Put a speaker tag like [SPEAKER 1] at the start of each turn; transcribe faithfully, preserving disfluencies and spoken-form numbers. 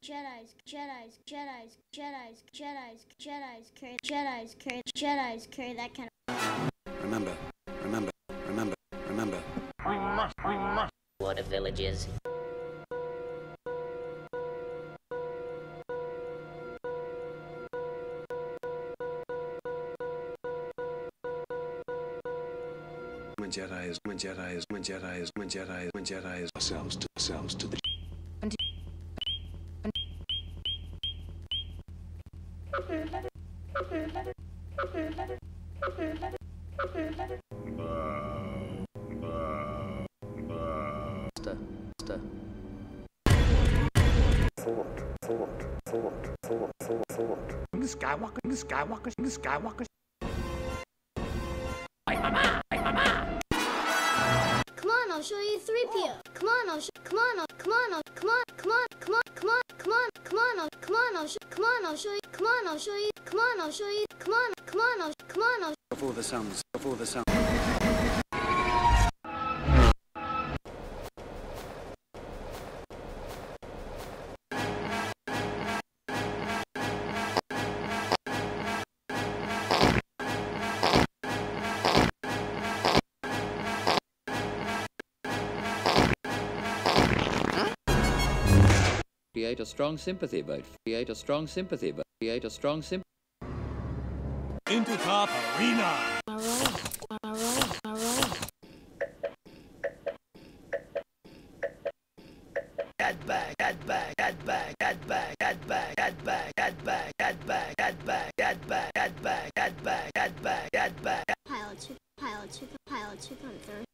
[SPEAKER 1] Jedi's, Jedi's, Jedi's, Jedi's, Jedi's, Jedi's, carry, Jedi's, carry, Jedi's, carry that kind of.
[SPEAKER 2] Remember, remember, remember, remember.
[SPEAKER 3] We must, we must.
[SPEAKER 4] What a village is.
[SPEAKER 2] When Jedi's, when Jedi's, when Jedi's, when Jedi's, when Jedi's ourselves to ourselves to the.
[SPEAKER 5] Sta, sta.
[SPEAKER 6] Thought, thought, thought, thought, thought, thought.
[SPEAKER 3] The Skywalker, the Skywalker, the Skywalker.
[SPEAKER 1] Come on, I'll show you three P O. Come on, I'll show. Come on, I'll. Come on, I'll. Come on, come on, come on, come on, come on, come on, I'll. Come on, I'll show. Come on, I'll show you. Come on, I'll show you. Come on, I'll show you. Come on, come on, I'll. Come on, I'll.
[SPEAKER 2] Before the suns, before the sun.
[SPEAKER 5] Create a strong sympathy vote. Create a strong sympathy vote. Create a strong sympathy.
[SPEAKER 3] Into top arena.
[SPEAKER 1] Alright, alright, alright.
[SPEAKER 3] Hatbag, Hatbag, Hatbag, Hatbag, Hatbag, Hatbag, Hatbag, Hatbag, Hatbag, Hatbag, Hatbag, Hatbag, Hatbag, Hatbag.
[SPEAKER 1] Pilot two, pilot two, pilot two, Panther.